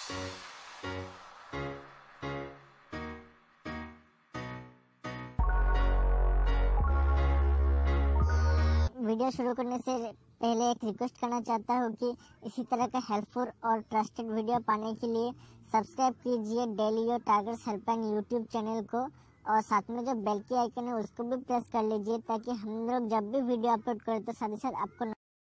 Video शुरू करने से पहले एक रिक्वेस्ट करना चाहता हूँ कि इसी तरह का हेल्पफुल और ट्रस्टेड वीडियो पाने के लिए सब्सक्राइब कीजिए daily your targets helpline YouTube channel को, और साथ में जो बेल की आइकन है उसको भी प्रेस कर लीजिए ताकि हम लोग जब भी वीडियो अपलोड करें तो साथ ही साथ आपको।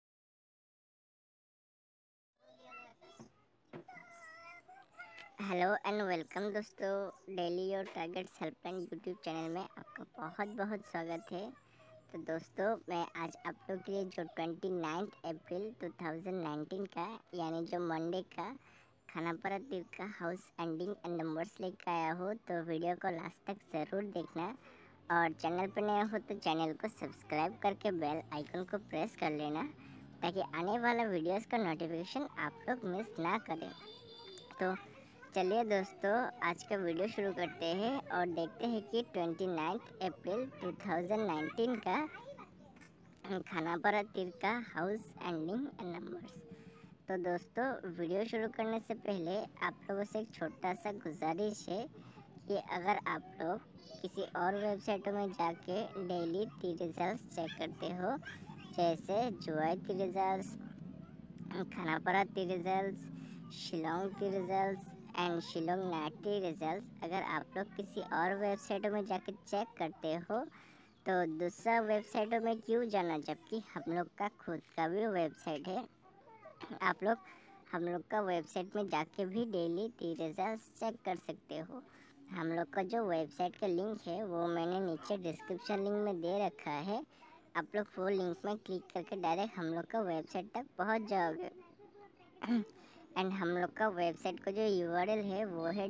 हेलो एंड वेलकम दोस्तों, daily your targets helpline YouTube channel में आपका बहुत बहुत स्वागत है। तो दोस्तों, मैं आज आप लोग के लिए जो 29 अप्रैल 2019 का यानी जो मंडे का खानापारा तीर का हाउस एंडिंग एंड नंबर्स लेकर आया हो, तो वीडियो को लास्ट तक ज़रूर देखना, और चैनल पर नया हो तो चैनल को सब्सक्राइब करके बेल आइकन को प्रेस कर लेना ताकि आने वाला वीडियोस का नोटिफिकेशन आप लोग मिस ना करें। तो चलिए दोस्तों, आज का वीडियो शुरू करते हैं और देखते हैं कि 29 अप्रैल 2019 का खानापारा तीर का हाउस एंडिंग एंड नंबर्स। तो दोस्तों, वीडियो शुरू करने से पहले आप लोगों से एक छोटा सा गुजारिश है कि अगर आप लोग किसी और वेबसाइटों में जाके डेली तीर रिजल्ट्स चेक करते हो, जैसे जुआई तीर रिजल्ट्स, खानापारा तीर results, Shillong Teer results and Shillong night Teer results, अगर आप लोग किसी और वेबसाइटों में जाके चेक करते हो तो दूसरा वेबसाइटों में क्यों जाना, जबकि हम लोग का खुद का भी वेबसाइट है। आप लोग हम लोग का वेबसाइट में जाके भी डेली तीर रिजल्ट्स चेक कर सकते हो। हम लोग का जो वेबसाइट का लिंक है वो मैंने नीचे डिस्क्रिप्शन लिंक में दे रखा है। आप लोग वो लिंक में क्लिक करके डायरेक्ट हम लोग का वेबसाइट तक पहुंच जाओगे। एंड हम लोग का वेबसाइट का जो URL है वो है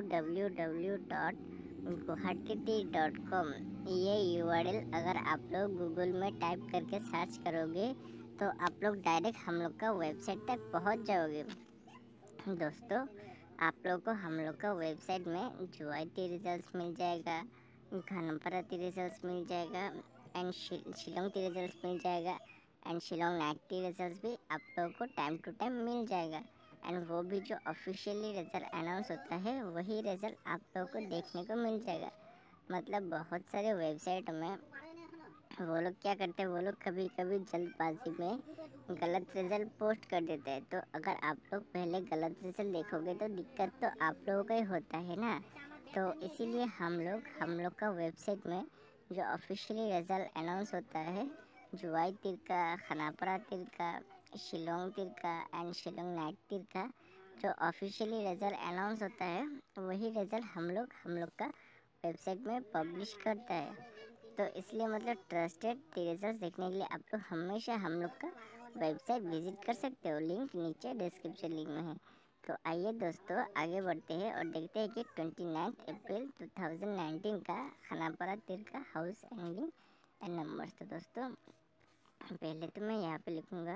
www.guwahati.com। ये URL अगर आप लोग गूगल में टाइप करके सर्च करोगे तो आप लोग डायरेक्ट हम लोग का वेबसाइट तक पहुंच जाओगे। दोस्तों, आप लोग को हम लोग का वेबसाइट में जुआई तीर रिजल्ट्स मिल जाएगा, खानापारा तीर रिजल्ट्स मिल जाएगा एंड शिलोंग तीर रिजल्ट्स मिल जाएगा and Shillong night Teer results भी आप लोगों को टाइम टू टाइम मिल जाएगा। एंड वो भी जो ऑफिशियली रिजल्ट अनाउंस होता है वही रिजल्ट आप लोगों को देखने को मिल जाएगा। मतलब बहुत सारे वेबसाइट में वो लोग क्या करते हैं, वो लोग कभी कभी जल्दबाजी में गलत रिज़ल्ट पोस्ट कर देते हैं। तो अगर आप लोग पहले गलत रिज़ल्ट देखोगे तो दिक्कत तो आप लोगों का ही होता है ना। तो इसीलिए हम लोग का वेबसाइट में जो ऑफिशियली रिज़ल्ट अनाउंस होता है जुआई तीर का, खानापारा तीर का, शिलोंग तीर का एंड शिलोंग नाइट तीर का, जो ऑफिशियली रिज़ल्ट अनाउंस होता है वही रिज़ल्ट हम लोग का वेबसाइट में पब्लिश करता है। तो इसलिए मतलब ट्रस्टेड रिजल्ट्स देखने के लिए आप लोग हमेशा हम लोग का वेबसाइट विजिट कर सकते हो, लिंक नीचे डिस्क्रिप्शन लिंक में है। तो आइए दोस्तों, आगे बढ़ते हैं और देखते हैं कि 29 अप्रैल 2019 का खानापारा तीर का हाउस एंडिंग एंड नंबर्स। तो दोस्तों, पहले तो मैं यहाँ पे लिखूँगा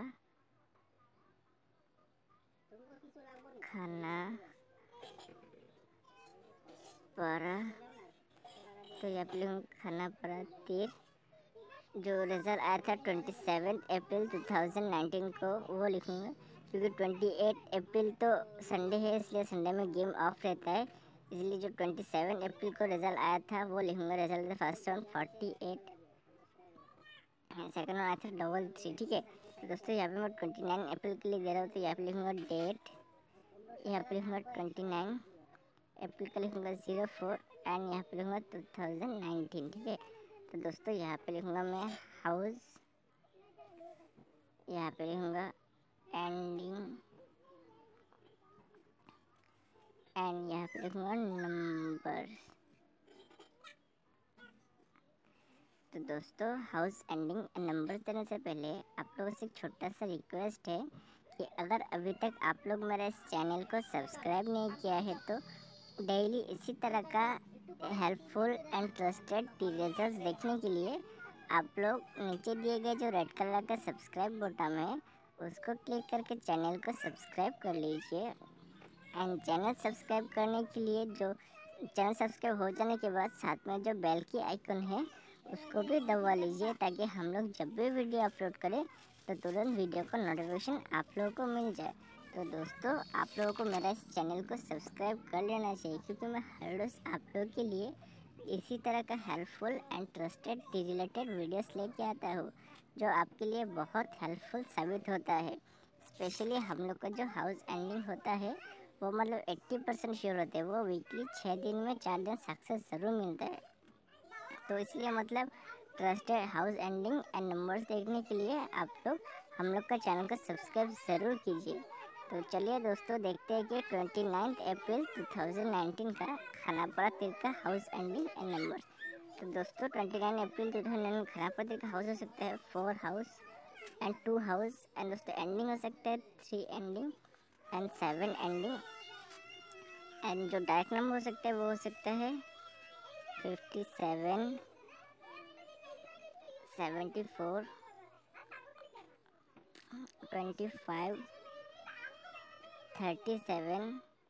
खानापारा, तो यहाँ पे लिखूँगा खानापारा तीर। जो रिज़ल्ट आया था 27 अप्रैल 2019 को वो लिखूँगा, क्योंकि 28 अप्रैल तो संडे है इसलिए संडे में गेम ऑफ रहता है, इसलिए जो 27 अप्रैल को रिज़ल्ट आया था वो लिखूँगा। Result first round 48, second round आया था 33। ठीक है, तो दोस्तों यहाँ पे मैं 29 अप्रैल के लिए दे रहा हूँ, तो यहाँ पे लिखूँगा डेट, यहाँ पे लिखूँगा 29 अप्रैल का लिखूँगा 04 एंड यहाँ पे लिखूँगा 2019। ठीक है, तो दोस्तों यहाँ पे लिखूँगा मैं हाउस, यहाँ पे लिखूँगा एंडिंग एंड यहाँ पे लिखूँगा नंबर्स। तो दोस्तों, हाउस एंडिंग एंड नंबर्स देने से पहले आप लोगों से एक छोटा सा रिक्वेस्ट है कि अगर अभी तक आप लोग मेरे इस चैनल को सब्सक्राइब नहीं किया है तो डेली इसी तरह का हेल्पफुल एंड ट्रस्टेड रिजल्ट्स देखने के लिए आप लोग नीचे दिए गए जो रेड कलर का सब्सक्राइब बटन है उसको क्लिक करके चैनल को सब्सक्राइब कर लीजिए। एंड चैनल सब्सक्राइब करने के लिए जो चैनल सब्सक्राइब हो जाने के बाद साथ में जो बेल की आइकन है उसको भी दबा लीजिए ताकि हम लोग जब भी वीडियो अपलोड करें तो तुरंत वीडियो का नोटिफिकेशन आप लोगों को मिल जाए। तो दोस्तों आप लोगों को मेरा इस चैनल को सब्सक्राइब कर लेना चाहिए, क्योंकि मैं हर रोज़ आप लोगों के लिए इसी तरह का helpful and trusted related videos लेके आता हूँ, जो आपके लिए बहुत हेल्पफुल साबित होता है। स्पेशली हम लोग का जो हाउस एंडिंग होता है वो मतलब 80% श्योर होते हैं, वो वीकली 6 दिन में 4 दिन सक्सेस ज़रूर मिलता है। तो इसलिए मतलब trusted house ending and numbers देखने के लिए आप लोग हम लोग का चैनल को सब्सक्राइब ज़रूर कीजिए। तो चलिए दोस्तों देखते हैं कि 29 अप्रैल 2019 का खानापाड़ा तीर का हाउस एंडिंग एंड नंबर्स। तो दोस्तों 29 अप्रैल 2019 खानापाड़ा तीर का हाउस हो सकता है 4 हाउस एंड 2 हाउस, एंड दोस्तों एंडिंग हो सकता है 3 एंडिंग एंड 7 एंडिंग, एंड जो डायरेक्ट नंबर हो सकता है वो हो सकता है 57, 74, 25, 37,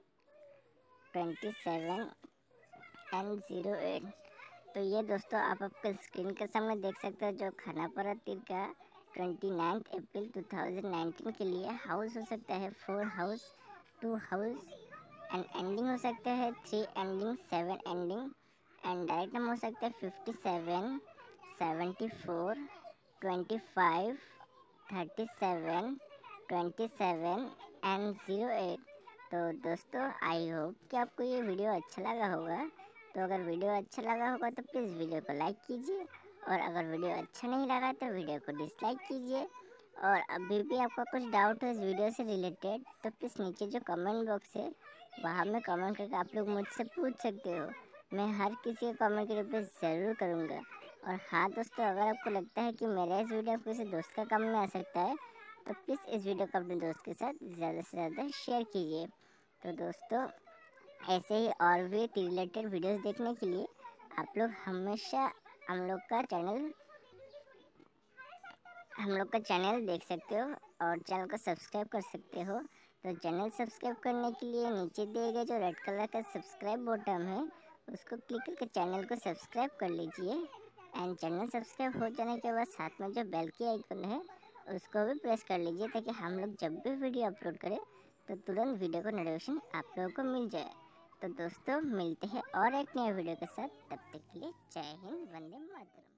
27 एंड 08। तो ये दोस्तों आप आपके स्क्रीन के सामने देख सकते हो, जो खानापाड़ा तीर का 29 अप्रैल 2019 के लिए हाउस हो सकता है 4 हाउस, 2 हाउस, एंड एंडिंग हो सकता है 3 ending, 7 ending, and direct number हो सकता है 57, 74, 25, 37, 27 एंड 08। तो दोस्तों आई होप कि आपको ये वीडियो अच्छा लगा होगा। तो अगर वीडियो अच्छा लगा होगा तो प्लीज़ वीडियो को लाइक कीजिए, और अगर वीडियो अच्छा नहीं लगा तो वीडियो को डिसलाइक कीजिए। और अभी भी आपका कुछ डाउट है इस वीडियो से रिलेटेड तो प्लीज़ नीचे जो कमेंट बॉक्स है वहाँ में कमेंट करके आप लोग मुझसे पूछ सकते हो। मैं हर किसी का कमेंट के रिप्लाई ज़रूर करूँगा। और हाँ दोस्तों, अगर आपको लगता है कि मेरा इस वीडियो किसी दोस्त का काम में आ सकता है तो प्लीज़ इस वीडियो को अपने दोस्त के साथ ज़्यादा से ज़्यादा शेयर कीजिए। तो दोस्तों ऐसे ही और भी रिलेटेड वीडियोस देखने के लिए आप लोग हमेशा हम लोग का चैनल देख सकते हो और चैनल को सब्सक्राइब कर सकते हो। तो चैनल सब्सक्राइब करने के लिए नीचे दिए गए जो रेड कलर का सब्सक्राइब बटन है उसको क्लिक करके चैनल को सब्सक्राइब कर लीजिए। एंड चैनल सब्सक्राइब हो जाने के बाद साथ में जो बेल की आइकन है उसको भी प्रेस कर लीजिए, ताकि हम लोग जब भी वीडियो अपलोड करें तो तुरंत वीडियो का नोटिफिकेशन आप लोगों को मिल जाए। तो दोस्तों मिलते हैं और एक नए वीडियो के साथ, तब तक के लिए जय हिंद, वंदे मातरम।